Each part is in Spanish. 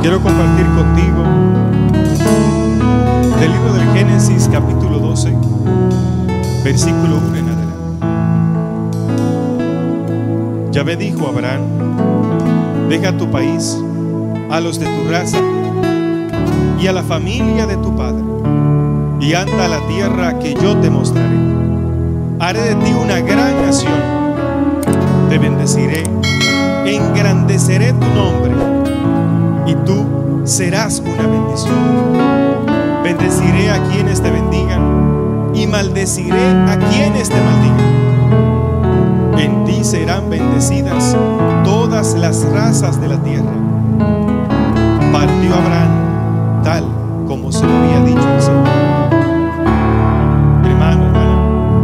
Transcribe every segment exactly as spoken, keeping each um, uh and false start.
Quiero compartir contigo del libro del Génesis capítulo doce, versículo uno en adelante. Yahvé dijo a Abraham: deja tu país, a los de tu raza y a la familia de tu padre, y anda a la tierra que yo te mostraré. Haré de ti una gran nación, te bendeciré, engrandeceré tu nombre, y tú serás una bendición. Bendeciré a quienes te bendigan, y maldeciré a quienes te maldigan. En ti serán bendecidas todas las razas de la tierra. Partió Abraham tal como se lo había dicho el Señor. Hermano, hermana,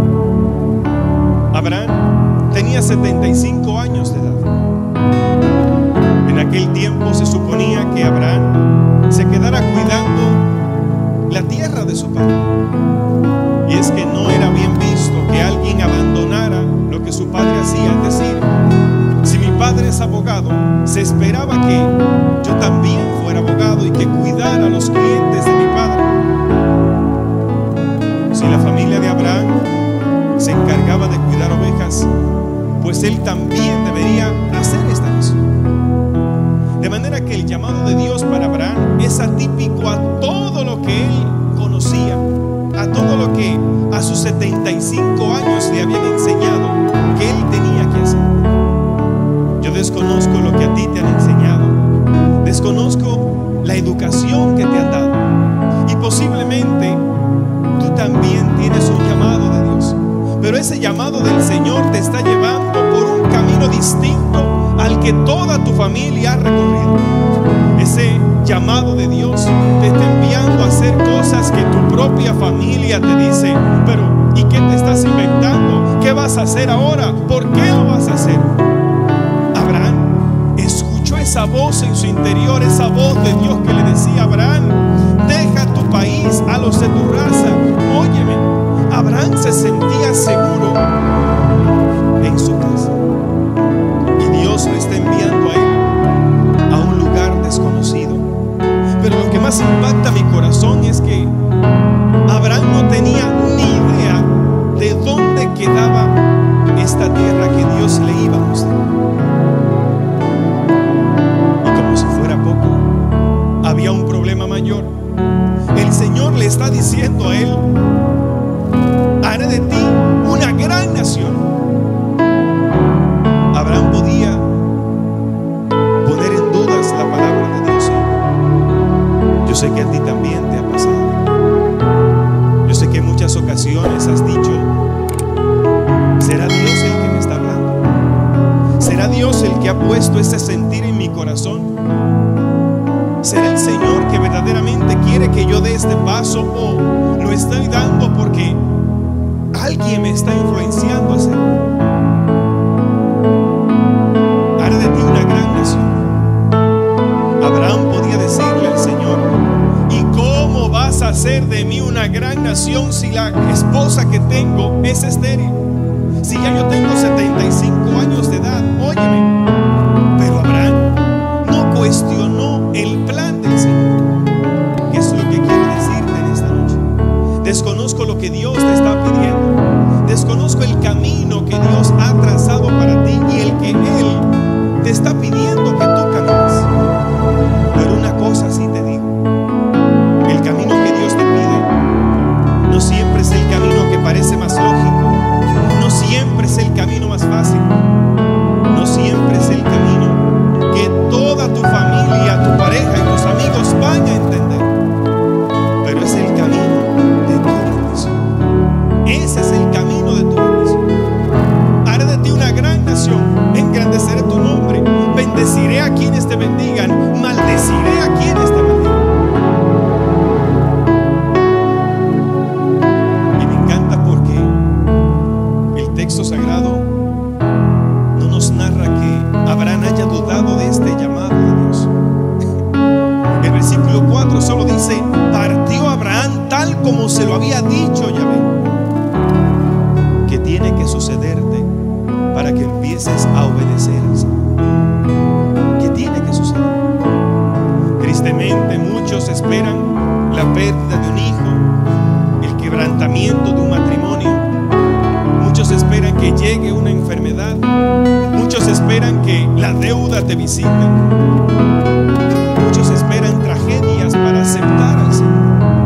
Abraham tenía setenta y cinco años de edad. En aquel tiempo se suponía que Abraham se quedara cuidando la tierra de su padre. Y es que no era bien visto que alguien abandonara lo que su padre hacía. Es decir, si mi padre es abogado, se esperaba que yo también fuera abogado y que cuidara a los clientes de mi padre. Si la familia de Abraham se encargaba de cuidar ovejas, pues él también debería hacer esta misión. De manera que el llamado de Dios para Abraham es atípico a todo lo que él conocía, a todo lo que a sus setenta y cinco años le habían enseñado que él tenía que hacer. Yo desconozco lo que a ti te han enseñado, desconozco la educación que te han dado, y posiblemente tú también tienes un llamado de Dios, pero ese llamado del Señor te está llevando por un camino distinto al que toda tu familia ha recorrido. Ese llamado de Dios te está enviando a hacer cosas que tu propia familia te dice: pero ¿y qué te estás inventando? ¿Qué vas a hacer ahora? ¿Por qué lo vas a hacer? Abraham escuchó esa voz en su interior, esa voz de Dios que le decía: Abraham, deja tu país, a los de tu raza. Óyeme, Abraham se sentía seguro en su casa, y Dios lo está enviando a él a un lugar desconocido. Pero lo que más impacta mi corazón es que Abraham no tenía ni idea de dónde quedaba esta tierra que Dios le iba a mostrar. Y como si fuera poco, había un problema mayor. El Señor le está diciendo a él: haré de ti una gran nación. Abraham podía poner en dudas la palabra de Dios. Yo sé que a ti también te ha pasado. Yo sé que en muchas ocasiones has dicho: ¿será Dios el que me está hablando? ¿Será Dios el que ha puesto ese sentir en mi corazón? ¿Será el Señor que verdaderamente quiere que yo dé este paso, o lo estoy dando porque alguien me está influenciando a hacerlo? Haré de ti una gran nación. Abraham podía decirle al Señor: ¿y cómo vas a hacer de mí una gran nación si la esposa que tengo es estéril? Si ya yo tengo setenta y cinco años de edad. Óyeme, pero Abraham no cuestionó el plan del Señor. ¿Qué es lo que quiero decirte en esta noche? Desconozco lo que Dios te está pidiendo, desconozco el camino que Dios ha trazado para ti y el que Él te está pidiendo que tú camines. Pero una cosa sí te digo: el camino que Dios te pide no siempre es el camino que parece más lógico, no siempre es el camino más fácil, no siempre es el camino que toda tu familia, tu pareja y tus amigos van a entender, pero es el camino de tu bendición. Ese es el camino de tu bendición. Haré de ti una gran nación, engrandeceré tu nombre, bendeciré a quienes te bendigan, maldeciré a quienes te maldigan. Y me encanta porque el texto sagrado no nos narra que Abraham haya dudado de este llamado de Dios. El versículo cuatro solo dice: partió Abraham tal como se lo había dicho Yahvé. ¿Qué tiene que sucederte para que empieces a obedecer al Señor? ¿Qué tiene que suceder? duda te visiten. Muchos esperan tragedias para aceptar al Señor.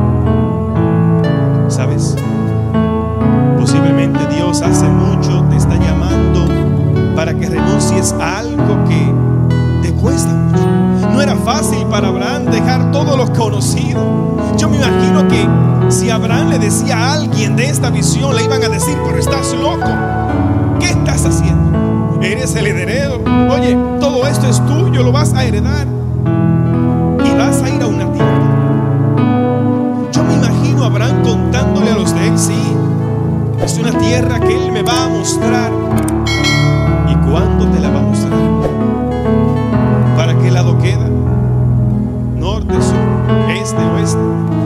¿Sabes? Posiblemente Dios hace mucho te está llamando para que renuncies a algo que te cuesta mucho. No era fácil para Abraham dejar todo lo conocido. Yo me imagino que si Abraham le decía a alguien de esta visión, le iban a decir: pero estás loco, ¿qué estás haciendo? Eres el heredero. Oye, todo esto es tuyo, lo vas a heredar y vas a ir a una tierra. Yo me imagino a Abraham contándole a los de él: sí, es una tierra que él me va a mostrar. ¿Y cuándo te la va a mostrar? ¿Para qué lado queda? ¿Norte, sur, este, oeste?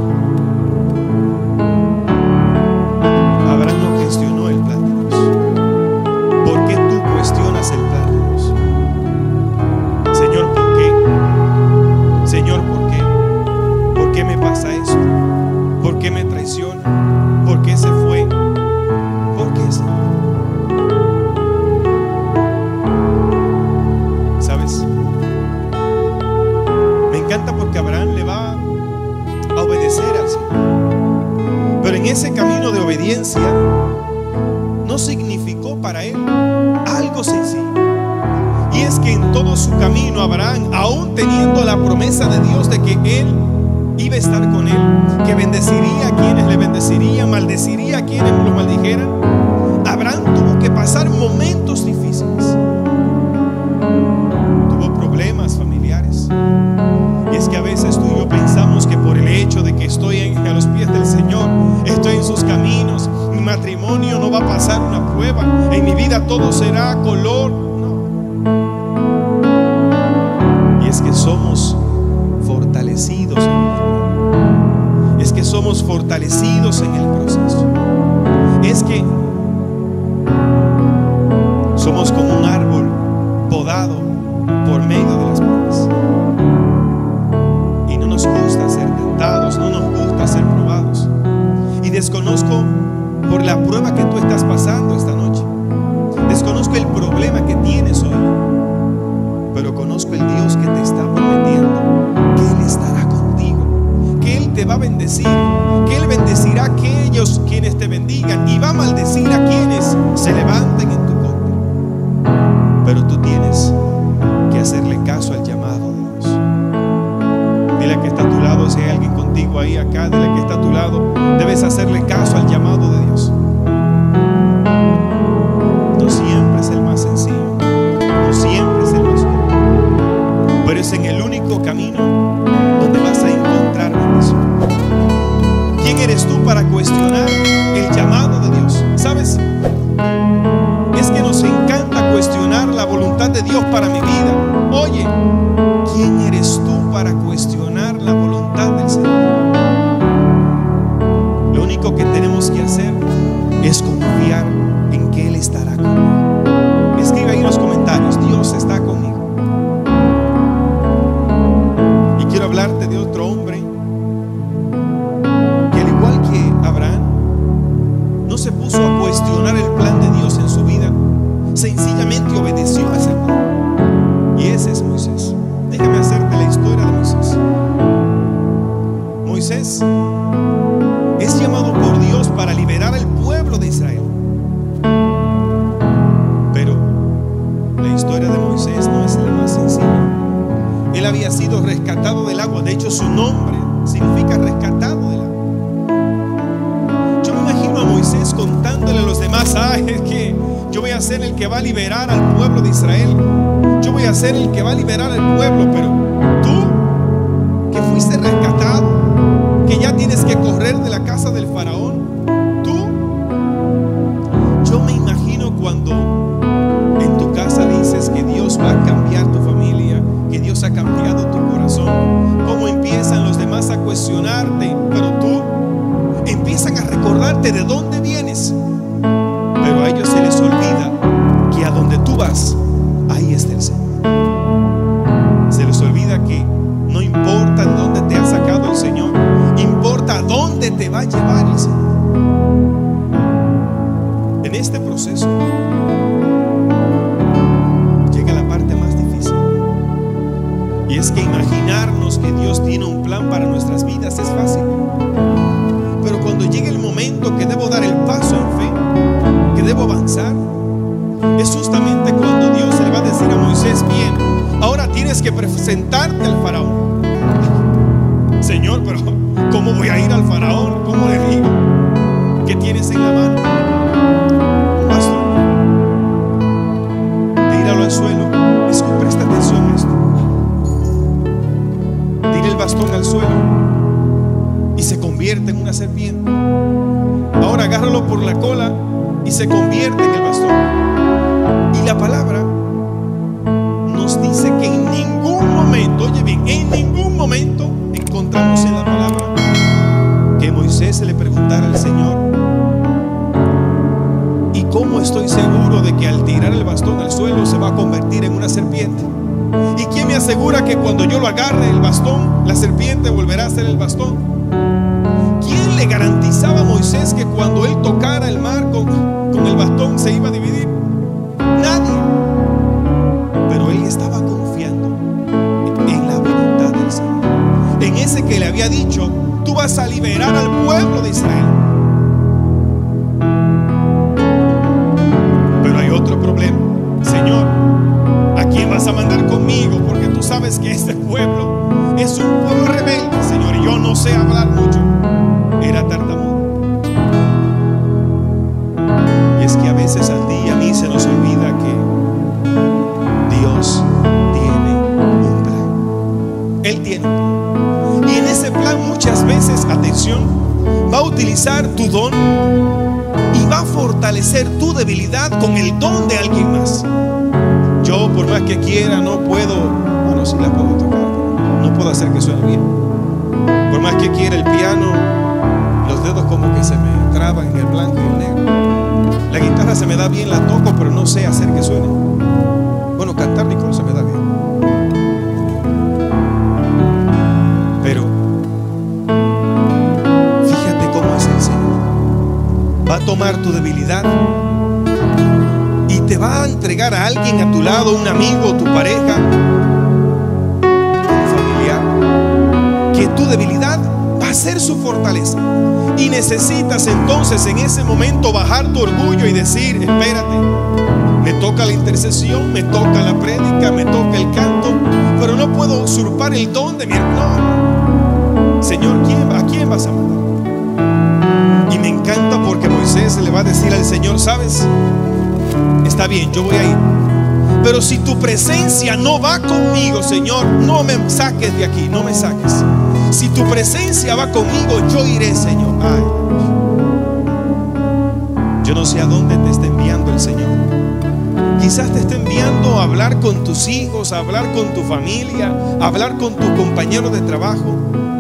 Abraham no cuestionó el plan de Dios. ¿Por qué tú cuestionas el plan de Dios? Señor, ¿por qué? Señor, ¿por qué? ¿Por qué me pasa esto? ¿Por qué me traiciona? ¿Por qué se fue? ¿Por qué, Señor? ¿Sabes? Me encanta porque Abraham le va a obedecer al Señor. Pero en ese camino de obediencia no significó para él algo sencillo. Y es que en todo su camino Abraham, aún teniendo la promesa de Dios de que él iba a estar con él, que bendeciría a quienes le bendecirían, maldeciría a quienes lo maldijeran, Abraham tuvo que pasar momentos difíciles. Tuvo problemas familiares. Y es que a veces tú y yo pensamos que por el hecho de que estoy en, a los pies del Señor, estoy en sus caminos, mi matrimonio no va a pasar una prueba, en mi vida todo será color. No. Y es que somos fortalecidos en el camino. Es que somos fortalecidos en el proceso. Es que somos como un árbol podado por medio de las pruebas. Y no nos gusta ser tentados, no nos gusta ser probados. Y desconozco por la prueba que tú estás pasando esta noche. Desconozco el problema que tienes hoy. Pero conozco el Dios que te está prometiendo que Él estará contigo, que Él te va a bendecir, que Él bendecirá a aquellos quienes te bendigan y va a maldecir a quienes se levanten en tu contra. Pero tú tienes que hacerle caso al llamado de Dios. Dile que está a tu lado, si hay alguien contigo ahí, acá, dile que está a tu lado, debes hacerle caso al llamado de Dios. No siempre es el más sencillo, no siempre es el más corto, pero es en el único camino donde vas a encontrar bendición. ¿Quién eres tú para cuestionar el llamado de Dios? ¿Sabes? Es que nos encanta cuestionar la voluntad de Dios para mi vida. Oye, ¿quién eres tú para cuestionar la voluntad del Señor? Lo único que tenemos que hacer es confiar en que Él estará conmigo. Escribe ahí en los comentarios: Dios está conmigo. Y quiero hablarte de otro hombre que, al igual que Abraham, no se puso a cuestionar el plan de Dios en su vida, sencillamente obedeció a ese plan. Y ese es Moisés. Déjame hacerte la historia de Moisés. Moisés es llamado por Dios para liberar al pueblo de Israel. Pero la historia de Moisés no es la más sencilla. Él había sido rescatado del agua. De hecho, su nombre significa rescatado del agua. Yo me imagino a Moisés contándole a los demás: ay, es que yo voy a ser el que va a liberar al pueblo de Israel. Yo voy a ser el que va a liberar al pueblo. Pero tú, que fuiste rescatado, que ya tienes que correr de la casa del faraón, tú, yo me imagino cuando en tu casa dices que Dios va a cambiar tu familia, que Dios ha cambiado tu corazón, cómo empiezan los demás a cuestionarte, pero tú empiezan a recordarte de dónde vienes. Pero a ellos se les olvida que a donde tú vas, ahí está el Señor. Se les olvida que no importa de dónde te ha sacado el Señor, importa a dónde te va a llevar el Señor. En este proceso llega la parte más difícil. Y es que imaginarnos que Dios tiene un plan para nuestras vidas es fácil. Pero cuando llegue el momento que debo dar el paso en fe, que debo avanzar, es justamente cuando Dios le va a decir a Moisés: bien, ahora tienes que presentarte al faraón. Señor, pero ¿cómo voy a ir al faraón? ¿Cómo le digo? ¿Qué tienes en la mano? Un bastón. Tíralo al suelo. Eso, presta atención a esto. Tira el bastón al suelo y se convierte en una serpiente. Ahora agárralo por la cola y se convierte en el bastón. Y la palabra nos dice que en ningún momento, oye bien, en ningún momento encontramos en la palabra que Moisés se le preguntara al Señor: ¿y cómo estoy seguro de que al tirar el bastón al suelo se va a convertir en una serpiente? ¿Y quién me asegura que cuando yo lo agarre el bastón, la serpiente volverá a ser el bastón? ¿Quién le garantizaba a Moisés que cuando él tocara el mar con, con el bastón se iba a dividir? Nadie. Pero él estaba confiando en la voluntad del Señor, en ese que le había dicho: tú vas a liberar al pueblo de Israel. Pero hay otro problema. Señor, ¿a quién vas a mandar conmigo? Porque tú sabes que este pueblo es un pueblo rebelde, Señor, y yo no sé hablar mucho. Era tartamudo. Y es que a veces a ti y a mí se nos olvida que Dios tiene un plan. Él tiene un plan. Y en ese plan muchas veces, atención, va a utilizar tu don y va a fortalecer tu debilidad con el don de alguien más. Yo, por más que quiera, no puedo, bueno, sí la puedo tocar, no puedo hacer que suene bien. Por más que quiera el piano, los dedos como que se me traban en el blanco y el negro. La guitarra se me da bien, la toco, pero no sé hacer que suene. Bueno, cantar Nicole se me da bien. Pero fíjate cómo es el Señor. Va a tomar tu debilidad y te va a entregar a alguien a tu lado, un amigo, tu pareja, un familiar, que tu debilidad va a ser su fortaleza. Y necesitas entonces en ese momento bajar tu orgullo y decir: espérate, me toca la intercesión, me toca la prédica, me toca el canto, pero no puedo usurpar el don de mi hermano. Señor, ¿quién, ¿a quién vas a mandar? Y me encanta porque Moisés le va a decir al Señor: ¿sabes? Está bien, yo voy a ir, pero si tu presencia no va conmigo, Señor, no me saques de aquí, no me saques. Si tu presencia va conmigo, yo iré, Señor. Ay, yo no sé a dónde te está enviando el Señor. Quizás te está enviando a hablar con tus hijos, a hablar con tu familia, a hablar con tu compañero de trabajo.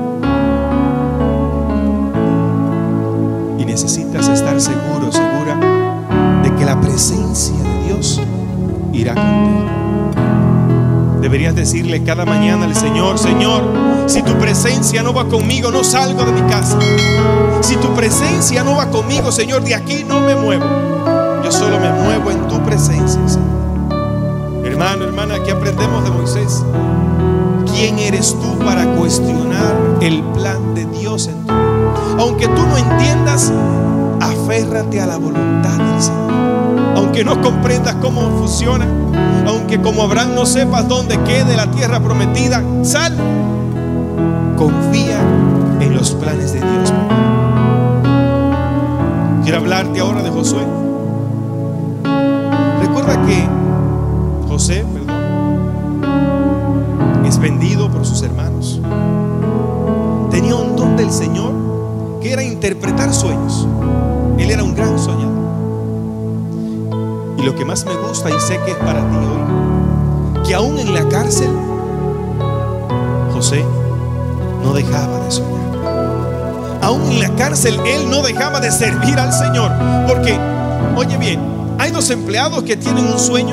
Y necesitas estar seguro, segura de que la presencia de Dios irá contigo. Deberías decirle cada mañana al Señor: Señor, si tu presencia no va conmigo, no salgo de mi casa. Si tu presencia no va conmigo, Señor, de aquí no me muevo. Yo solo me muevo en tu presencia, Señor. Hermano, hermana, aquí aprendemos de Moisés. ¿Quién eres tú para cuestionar el plan de Dios en tu vida? Aunque tú no entiendas, aférrate a la voluntad del Señor. Aunque no comprendas cómo funciona, aunque como Abraham no sepas dónde quede la tierra prometida, sal. Confía en los planes de Dios. Quiero hablarte ahora de Josué. Recuerda que José, perdón, es vendido por sus hermanos. Tenía un don del Señor que era interpretar sueños. Él era un gran soñador. Y lo que más me gusta, y sé que es para ti hoy, que aún en la cárcel José no dejaba de soñar. Aún en la cárcel él no dejaba de servir al Señor. Porque, oye bien, hay dos empleados que tienen un sueño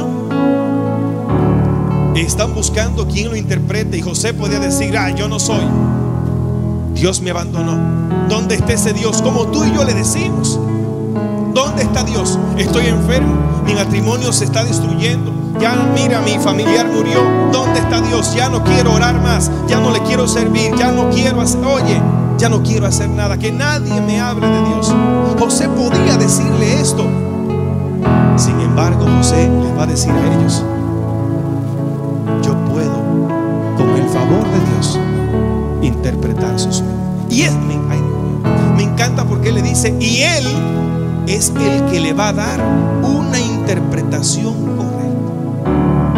y están buscando quien lo interprete. Y José podía decir: ah, yo no soy, Dios me abandonó. ¿Dónde está ese Dios? Como tú y yo le decimos: ¿dónde está Dios? Estoy enfermo, mi matrimonio se está destruyendo, ya mira, mi familiar murió, ¿dónde está Dios? Ya no quiero orar más, ya no le quiero servir, ya no quiero hacer, oye, ya no quiero hacer nada, que nadie me hable de Dios. José podía decirle esto. Sin embargo, José les va a decir a ellos: yo puedo, con el favor de Dios, interpretar su sueño. Y es, me, ay, me encanta porque él le dice, y él es el que le va a dar una interpretación correcta.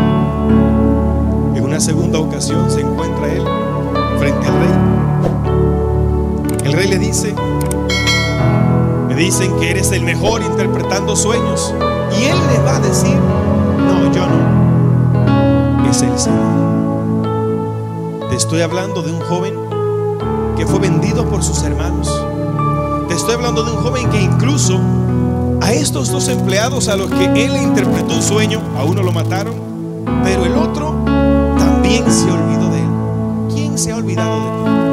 En una segunda ocasión se encuentra él frente al rey. El rey le dice: me dicen que eres el mejor interpretando sueños. Y él le va a decir: no, yo no, es el Señor. Te estoy hablando de un joven que fue vendido por sus hermanos. Te estoy hablando de un joven que incluso a estos dos empleados a los que él le interpretó un sueño, a uno lo mataron, pero el otro también se olvidó de él. ¿Quién se ha olvidado de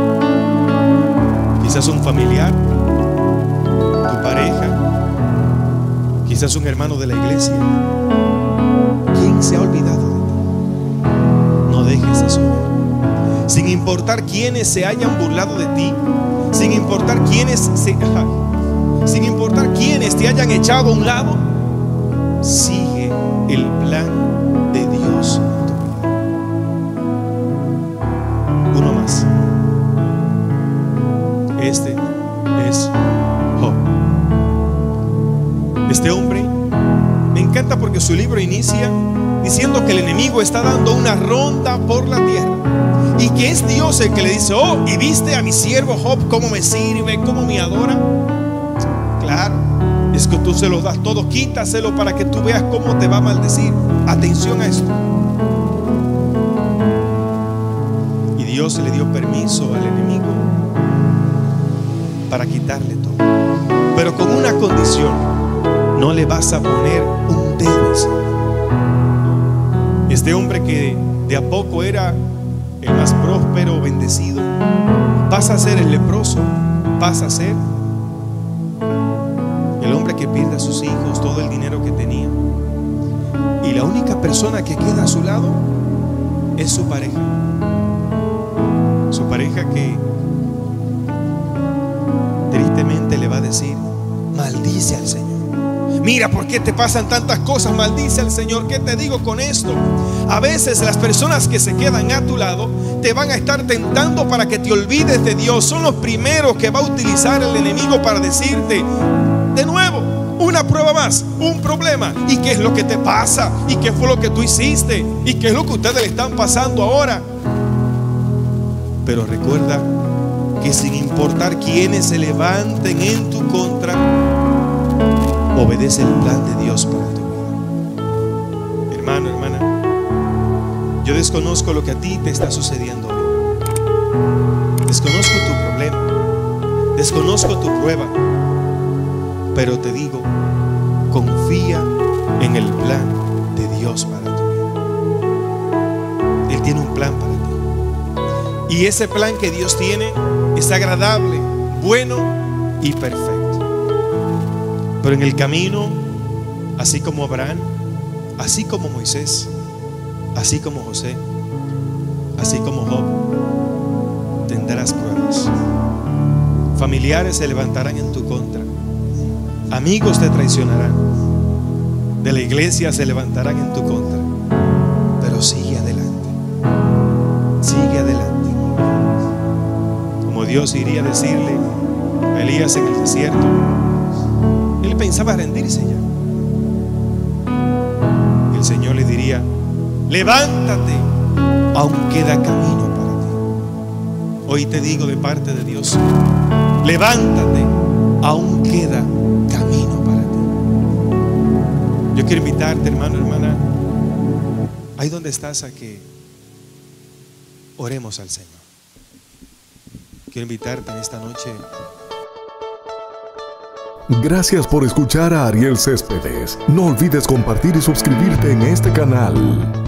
ti? Quizás un familiar, tu pareja, quizás un hermano de la iglesia. ¿Quién se ha olvidado de ti? No dejes de soñar. Sin importar quiénes se hayan burlado de ti, sin importar quiénes se, sin importar quiénes te hayan echado a un lado, sigue el plan de Dios en tu vida. Uno más. Este es Job. Este hombre me encanta porque su libro inicia diciendo que el enemigo está dando una ronda por la tierra y que es Dios el que le dice: oh, ¿y viste a mi siervo Job cómo me sirve, cómo me adora? Claro, es que tú se los das todo, quítaselo para que tú veas cómo te va a maldecir. Atención a esto. Y Dios le dio permiso al enemigo para quitarle todo, pero con una condición: no le vas a poner un dedo encima. Este hombre que de a poco era el más próspero, bendecido, pasa a ser el leproso, pasa a ser el hombre que pierde a sus hijos, todo el dinero que tenía, y la única persona que queda a su lado es su pareja. Su pareja que tristemente le va a decir: maldice al Señor. Mira, ¿por qué te pasan tantas cosas? Maldice al Señor. ¿Qué te digo con esto? A veces las personas que se quedan a tu lado te van a estar tentando para que te olvides de Dios. Son los primeros que va a utilizar el enemigo para decirte de nuevo una prueba más, un problema. ¿Y qué es lo que te pasa? ¿Y qué fue lo que tú hiciste? ¿Y qué es lo que ustedes le están pasando ahora? Pero recuerda que sin importar quiénes se levanten en tu contra, obedece el plan de Dios para tu vida. Hermano, hermana, yo desconozco lo que a ti te está sucediendo hoy. Desconozco tu problema, desconozco tu prueba, pero te digo, confía en el plan de Dios para tu vida. Él tiene un plan para ti, y ese plan que Dios tiene es agradable, bueno y perfecto. Pero en el camino, así como Abraham, así como Moisés, así como José, así como Job, tendrás pruebas. Familiares se levantarán en tu contra, amigos te traicionarán, de la iglesia se levantarán en tu contra, pero sigue adelante, sigue adelante. Como Dios iría a decirle a Elías en el desierto, él pensaba rendirse ya. El Señor le diría: levántate, aún queda camino para ti. Hoy te digo de parte de Dios: levántate, aún queda camino para ti. Yo quiero invitarte, hermano, hermana, ahí donde estás, a que oremos al Señor. Quiero invitarte en esta noche. Gracias por escuchar a Ariel Céspedes. No olvides compartir y suscribirte en este canal.